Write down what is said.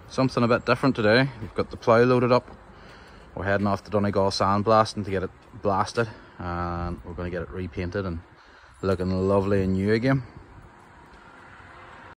Something a bit different today. We've got the plough loaded up. We're heading off to Donegal sandblasting to get it blasted, and we're going to get it repainted and looking lovely and new again.